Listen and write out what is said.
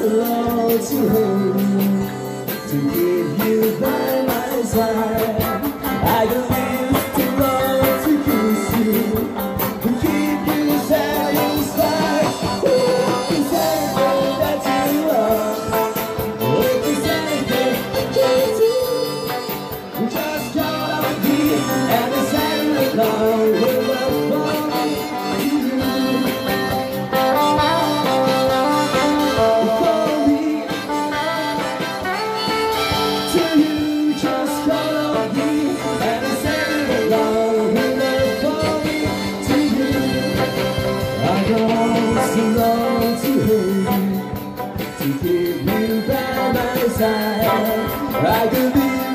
alone to hold you, to keep you by my side. I used to love to kiss you, to keep you satisfied. Oh, it's everything that you are. Oh, it's everything that you do. Just call on me and it's everything with love for me. To keep you by my side, I could be